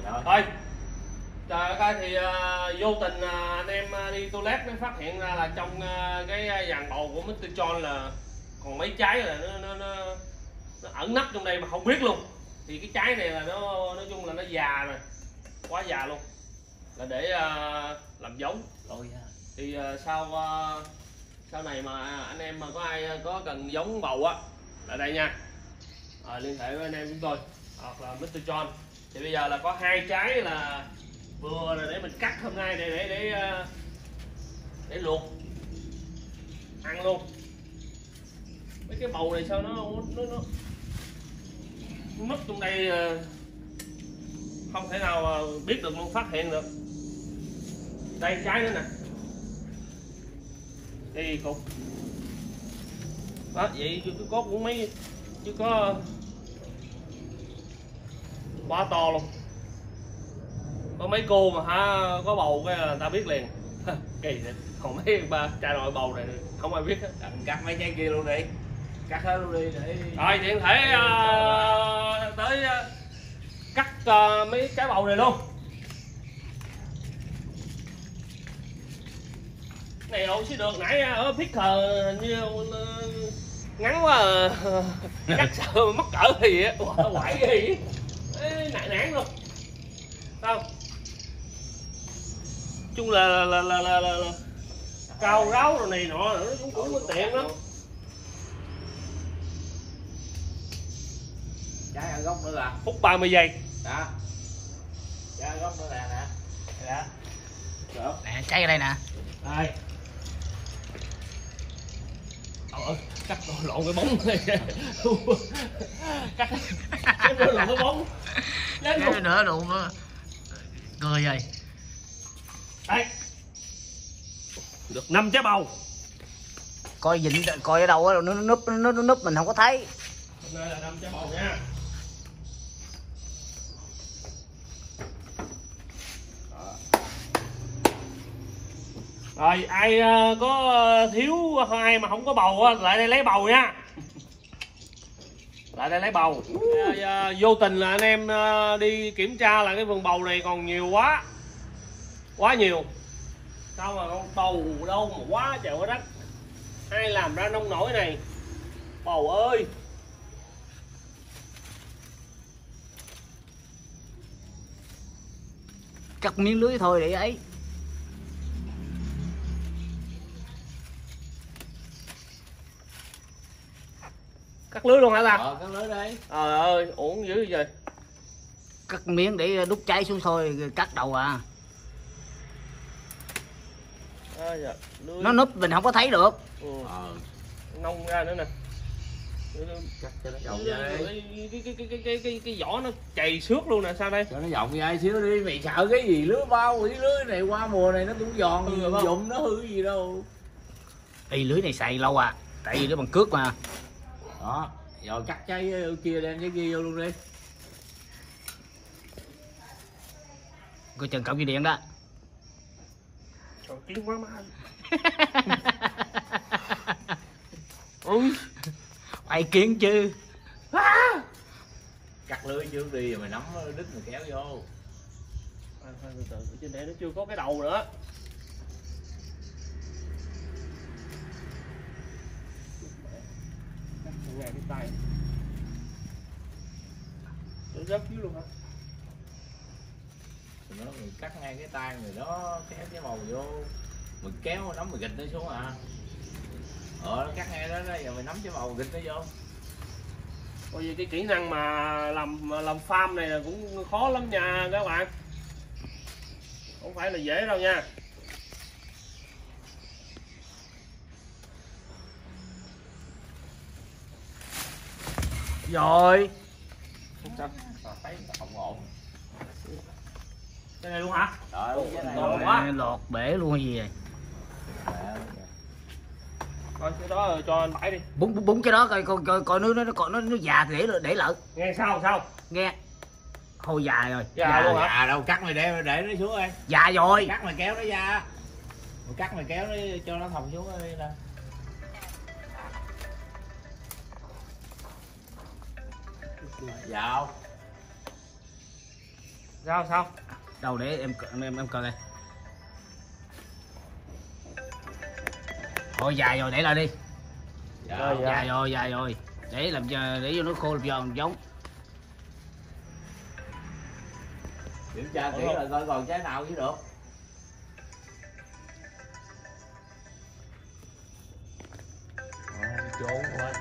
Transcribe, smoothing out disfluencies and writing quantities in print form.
Thôi trời ơi, thì vô tình anh em đi toilet mới phát hiện ra là trong cái dàn bầu của Mr. John là còn mấy trái là nó ẩn nấp trong đây mà không biết luôn. Thì cái trái này là nó nói chung là nó già rồi, quá già luôn, là để làm giống. Thì sau này mà anh em mà có ai có cần giống bầu á là đây nha, liên hệ với anh em chúng tôi hoặc là Mr. John. Thì bây giờ là có 2 trái là vừa rồi để mình cắt hôm nay để luộc ăn luôn. Mấy cái bầu này sao nó núp trong đây, không thể nào biết được luôn, phát hiện được. Đây trái nữa nè, đây cục đó, vậy chứ có cũng mấy chứ có quá to luôn. Có mấy cô mà có bầu cái người ta biết liền. Kỳ vậy. Còn mấy cha nội bầu này không ai biết hết. Cắt mấy trái kia luôn đi, cắt hết luôn đi để rồi tiện thể tới cắt mấy trái bầu này luôn. Này đâu xí được, nãy ở picker hình như ngắn quá cắt sợ mắc cỡ gì á, quẩy gì nản luôn không. Chung là cao ráo rồi này nọ nó cũng tiện lắm. trái ở gốc nữa là Phút 30 giây đó, trái ở gốc nữa là nè đó nè, trái ở đây nè. đây. Cắt lộn cái bóng cắt lộn cái bóng Cái nữa đủ cười rồi. đây được 5 trái bầu. Coi dịnh coi ở đâu á, nó núp mình không có thấy. Hôm nay là 5 trái bầu nha. Rồi ai có thiếu ai mà không có bầu lại đây lấy bầu nha. Lại đây lấy bầu. Vô tình là anh em đi kiểm tra là cái vườn bầu này còn nhiều quá nhiều. Sao mà con bầu đâu mà quá trời quá đất. Ai làm ra nông nổi này bầu ơi. Cắt miếng lưới thôi để ấy. Cắt lưới luôn hả ta? Cắt lưới đi. Trời ơi uổng dữ vậy. Cắt miếng để đút trái xuống thôi, rồi cắt đầu à. Dạ, Nó núp mình không có thấy được. Nông ra nữa nè. Cắt cho nó vòng ra đi. Cái vỏ nó chày xước luôn nè, sao đây? Cho nó vòng ra xíu đi, mày sợ cái gì lưới bao, cái lưới này qua mùa này nó cũng giòn, dụng nó hư gì đâu. Ê, lưới này xài lâu à, tại vì lưới bằng cước mà. Đó, rồi cắt trái kia đem trái kia vô luôn đi. Coi chừng cậu dây điện đó. Trời kiến quá má. Ui, Ai kiến chứ. Cắt lưới trước đi rồi mày nắm đứt mày kéo vô. Từ từ, trên đây nó chưa có cái đầu nữa. Cắt ngay cái tay. Nó rớt dưới luôn hả? Nó mình cắt ngay cái tay người đó, kéo cái màu vô, mình kéo nắm mình gịch nó xuống à. Nó cắt ngay đó, giờ mình nắm cái màu gịch nó vô. Coi như cái kỹ năng mà làm farm này là cũng khó lắm nha các bạn, không phải là dễ đâu nha. Rồi. Thấy không ổn. Cái này luôn hả? Rồi, cái này Ngon quá. Lọt bể luôn hay gì vậy? Coi cái đó cho anh bãi đi. Búng cái đó coi nó già thì để lợn. Nghe sao? Nghe. Thôi già rồi. Già luôn hả? Già đâu, cắt mày để nó xuống đi. Già rồi. Cắt mày kéo nó ra. Mày cắt mày kéo nó cho nó thòng xuống đi nè. Dạo. Sao Đâu để em coi đây. Thôi dài rồi để lại đi. Dạ. Dài rồi. Để làm cho để vô nó khô làm giống. Kiểm tra kỹ rồi coi còn trái nào chứ được. Trốn quá